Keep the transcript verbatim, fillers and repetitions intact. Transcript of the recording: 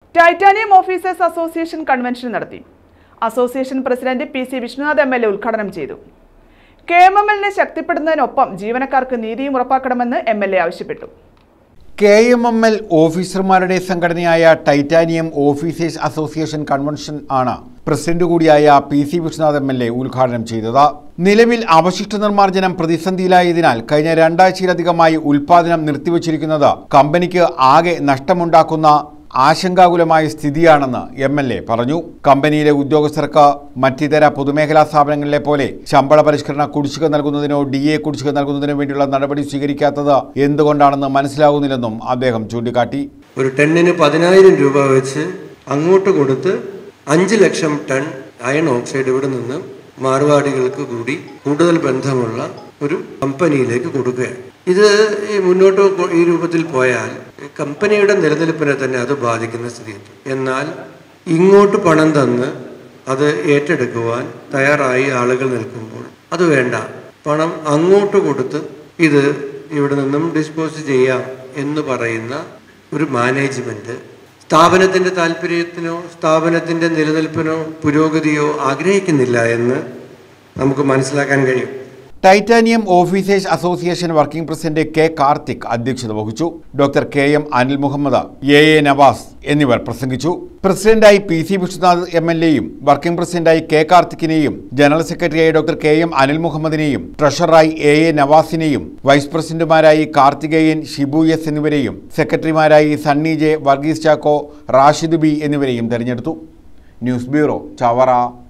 Titanium officers association convention നടത്തി. Association president P C Vishnunath M L A ഉദ്ഘാടനം ചെയ്തു. K M M എല്ലിനെ ശക്തിപ്പെടുന്നതിനൊപ്പം ജീവനക്കാർക്ക് നീതിയും ഉറപ്പാക്കണമെന്ന് എം എൽ എ ആവശ്യപ്പെട്ടു. കെ എം എം എൽ ഓഫീസർമാരുടെ സംഘടനയായ ടൈറ്റാനിയം ഓഫീസേഴ്സ് അസോസിയേഷൻ കൺവെൻഷൻ ആണ് പ്രസിഡന്റ് കൂടിയായ P C Vishnunath M L A ഉദ്ഘാടനം ചെയ്തത്. നിലവിൽ അവശിഷ്ട നിർമ്മാർജ്ജനം പ്രതിസന്ധിയിലായതിനാൽ കഴിഞ്ഞ രണ്ടാഴ്ചയിലധികമായി ഉൽപാദനം നിർത്തിവച്ചിരിക്കുന്നത് കമ്പനിക്ക് ആകെ നഷ്ടമുണ്ടാക്കുന്ന ആശങ്കാകുലമായ സ്ഥിതിയാണെന്ന് എം എൽ എ പറഞ്ഞു. കമ്പനിയിലെ ഉദ്യോഗസ്ഥർക്ക് മറ്റിതര പൊതുമേഖലാ സ്ഥാപനങ്ങളിലെ പോലെ ശമ്പള പരിഷ്കരണ കുടിശ്ശിക നൽകുന്നതിനോ ഡി എ കുടിശ്ശിക നൽകുന്നതിനോ വേണ്ടിയുള്ള നടപടി സ്വീകരിക്കാത്തത് എന്തുകൊണ്ടാണെന്ന് മനസ്സിലാകുന്നില്ലെന്നും അദ്ദേഹം ചൂണ്ടിക്കാട്ടി. ഒരു ടണ്ണിന് പതിനായിരം രൂപ വെച്ച് അങ്ങോട്ട് കൊടുത്ത് അഞ്ച് ലക്ഷം ടൺ അയൺ ഓക്സൈഡ് ഇവിടെ നിന്ന് മാർവാടികൾക്ക് കൂടി കൂടുതൽ ബന്ധമുള്ള ഒരു കമ്പനിയിലേക്ക് കൊടുക്കുകയാണ്. ഇത് മുന്നോട്ട് ഈ രൂപത്തിൽ പോയാൽ കമ്പനിയുടെ നിലനിൽപ്പിനെ തന്നെ അത് ബാധിക്കുന്ന സ്ഥിതി. എന്നാൽ ഇങ്ങോട്ട് പണം തന്ന് അത് ഏറ്റെടുക്കുവാൻ തയ്യാറായി ആളുകൾ നിൽക്കുമ്പോൾ അത് വേണ്ട, പണം അങ്ങോട്ട് കൊടുത്ത് ഇത് ഇവിടെ നിന്നും ഡിസ്പോസ് ചെയ്യാം എന്ന് പറയുന്ന ഒരു മാനേജ്മെന്റ് സ്ഥാപനത്തിന്റെ താല്പര്യത്തിനോ സ്ഥാപനത്തിന്റെ നിലനിൽപ്പിനോ പുരോഗതിയോ ആഗ്രഹിക്കുന്നില്ല എന്ന് നമുക്ക് മനസ്സിലാക്കാൻ കഴിയും. Titanium officers association working president K Karthik അധ്യക്ഷത വഹിച്ചു. Doctor K M Anil Muhammad, A A Navas എന്നിവർ പ്രസംഗിച്ചു. പ്രസിഡന്റായി P C Vishnunath M L എയും വർക്കിംഗ് പ്രസിഡന്റായി കെ കാർത്തിക്കിനെയും ജനറൽ സെക്രട്ടറിയായി ഡോക്ടർ കെ എം അനിൽ മുഹമ്മദിനെയും ട്രഷററായി എ എ നവാസിനെയും വൈസ് പ്രസിഡന്റുമാരായി കാർത്തികേയൻ, ഷിബു എസ് എന്നിവരെയും സെക്രട്ടറിമാരായി സണ്ണി ജെ, വർഗീസ് ചാക്കോ, റാഷിദ് ബി എന്നിവരെയും തെരഞ്ഞെടുത്തു. News bureau, Chavara.